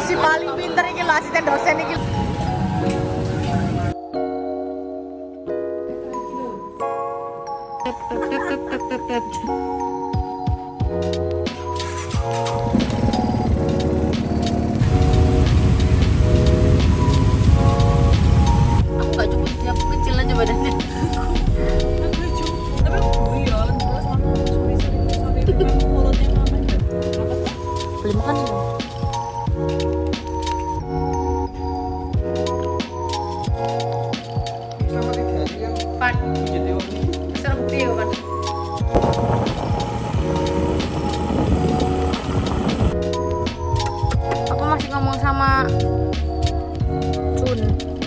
Si paling pinter iki lho asisten dosen iki. Aku gak cukup, aku kecil aja badannya. Aku lucu, tapi aku guyon terus aku sorry mulutnya mama apa tuh? Beli makan dong. Pan, serem bukti ya kan? Aku masih ngomong sama Cun.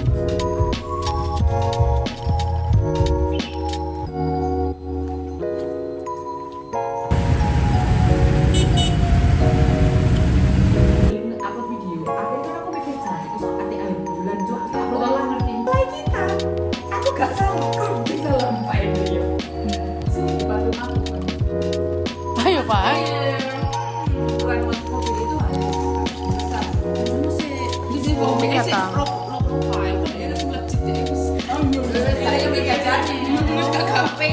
Upload video, akhirnya kan aku mikir jangan itu soal nanti akhir bulan cok aku udah ngerti mulai kita aku gak salah kok bisa lampain dia sih bantu aku Ayo Pak. bukan mobil itu ada besar kamu sih di mobil sih low profile kan dia harus melejit deh saya mikir jadi terus gak gape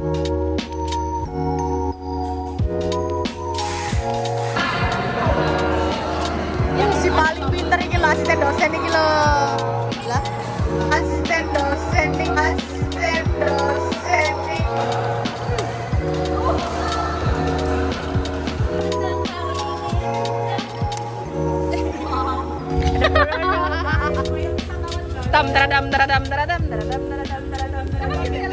Yang si paling pinter iki lho asisten dosen iki lho. Lah, asisten dosen iki. Tam taradam taradam taradam taradam taradam taradam taradam.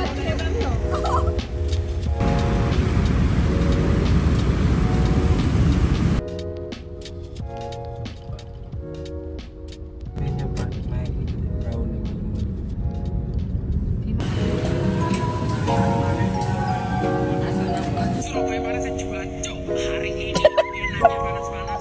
Surabaya panas juga cok hari ini enaknya panas-panas.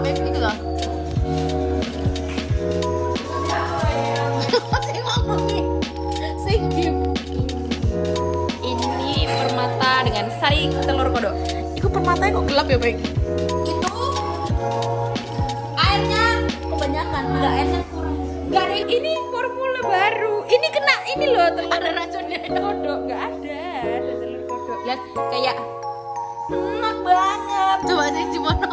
Beb itu loh. Sing ngomongin. Sing Ini permata dengan sari telur kodok. Iku permatanya kok gelap ya, Beb? Itu airnya kebanyakan, enggak airnya kurang. Enggak ada, ini formula baru. Ini kena ini loh telur. Ada racunnya. Kodok enggak ada telur kodok. Lihat kayak enak banget. Coba sih Cimono.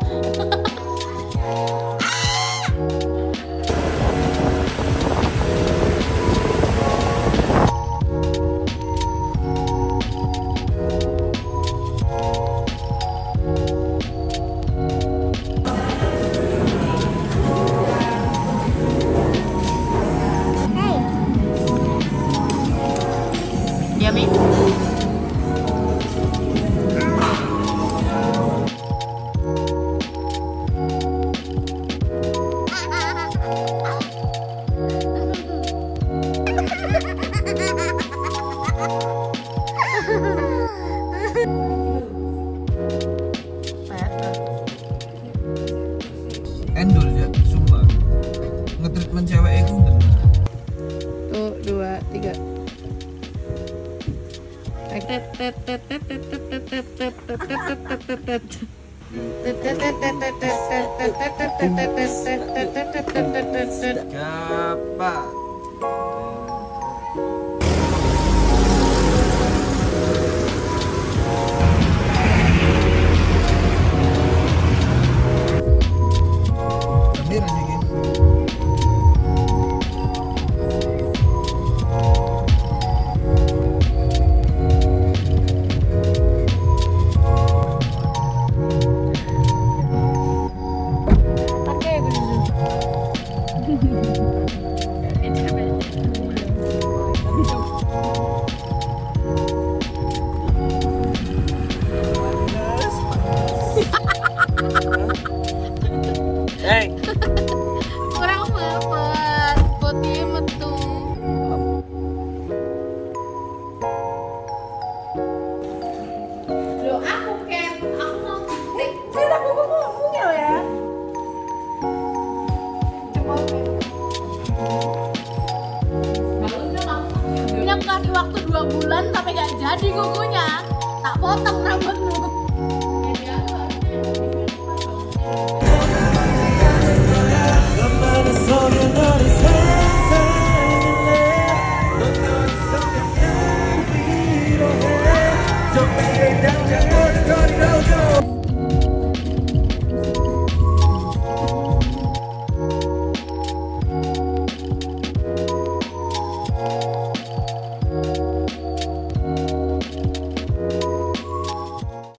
Yummy. Endul ya, sumpah. Ngetreatment cewek itu bener. Tuh, 2, 3. Gapat. Tapi rasanya Kurang mepet, putih metu. Loh, aku kan, aku mau cerita buku punya ya. Ini aku kasih waktu 2 bulan sampai gak jadi kukunya. Tak potong rambutmu.